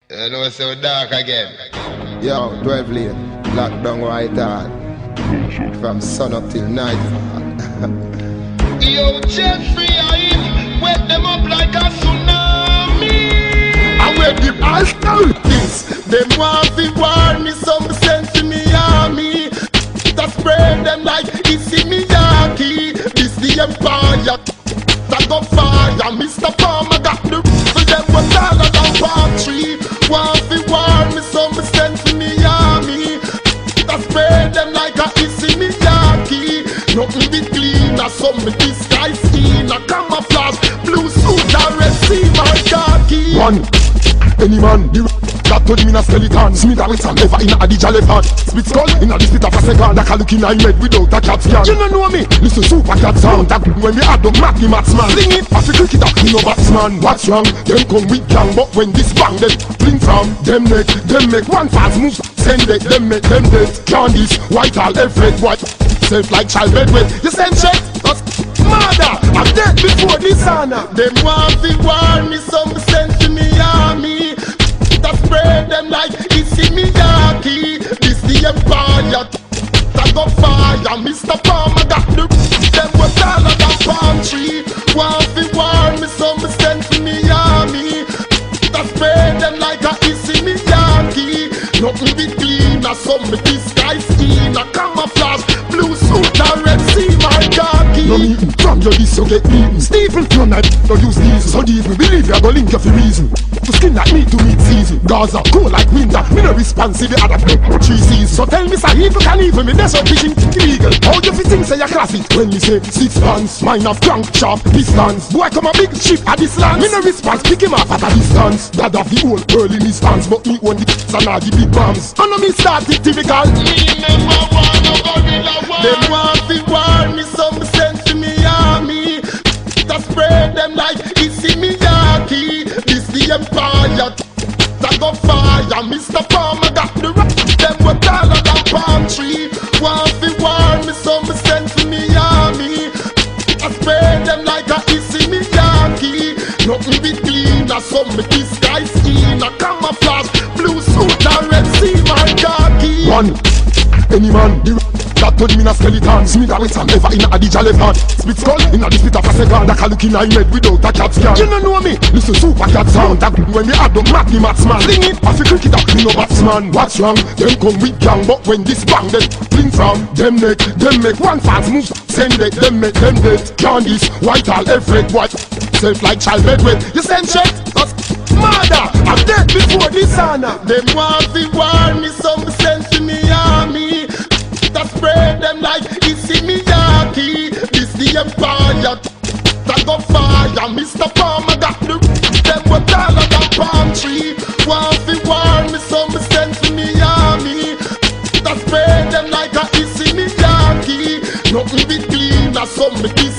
You know, so dark again. Yo, 12 lane, lockdown right hard. From sun up till night. Yo, Jeffrey, I wet them up like a tsunami. I wear the all things. Them want to warn me, some sense to me army. That spread them like Issey Miyake. This the empire that got fire. Mr. Palmer got the for them was taller than palm tree. Want to warn me, some sense to me army. That spread them like a Issey Miyake. Nothing be clean, or some disguise scheme. A camouflage, blue suit, and red sea, my khaki. One, any man, that told me in a skeleton. Smith a wet and never in a Adija leopard. Spit skull in a the spit of a second. That can look in a head without a cat scan. You don't know me, listen super cat sound. That when we add the Matty Matsman. Sing it, after cricketer, me no batsman. What's wrong? Them come with gang, but when this bang, them fling from them neck. Them make one fast move, send it, them make them dead. Candice, white all every white. Self like child bedwet. You send shit, that's murder. I'm dead before this honor. Them want to warn me, some sense to me army. That spread them like Issey Miyake. This the empire that got fire. Mr. Palmer got the them was taller than palm tree. Want to warn me, some sense to me army. That spread them like a Issey Miyake. Nothing be clean, or some disguise scheme. A camouflage, blue suit and red sea, my khaki. No meeting, from your this you get beaten. Steven, no night, no use these. So deep, we believe you go link you for reason. To skin like me to meet season. Gaza, cold like winter. Me no response if the other three seas. So tell me, sir, if you can even me, that's what pitching illegal. How do you think say you're classic? When you say 6 pants, mine have crank, sharp, distance. Boy come a big ship at this land. Me no response, pick him up at a distance. Dad have the whole world in his hands, but me own the and all the big bombs. I know me start it typical. Me never want no gorilla war. Them want to warn me, some sense to me army. That spread them like Issey Miyake. This the empire that got fire. Mr. Palmer got the rock. Them were taller than palm tree. Want to warn me, some sense to me army. That spread them like a Issey Miyake. Nothing be clean, or some disguise scheme. A camouflage, blue suit and red sea, my khaki. One, any man, that told me in a skeleton. Smith a wet and never in a Adija leopard. Spit skull in a the spit of a second. That can look in a head without a cat scan. You don't know me, listen super cat sound. That when we add the Matty Matsman. Sing it, after cricketer, me no batsman. What's wrong? Them come with gang, but when this bang, them fling from them neck. Them make one fast move, send it, them make them dead. Candice, white all every white. Self like child bedwet. You send shit, that's murder. I'm dead before this honor. Them want to warn me, some sense to me army. That spread them like Issey Miyake. This the empire that got fire. Mr. Palmer got the them were taller than palm tree. Want to warn me, some sense to me army. That spread them like a Issey Miyake. Nothing be clean, or some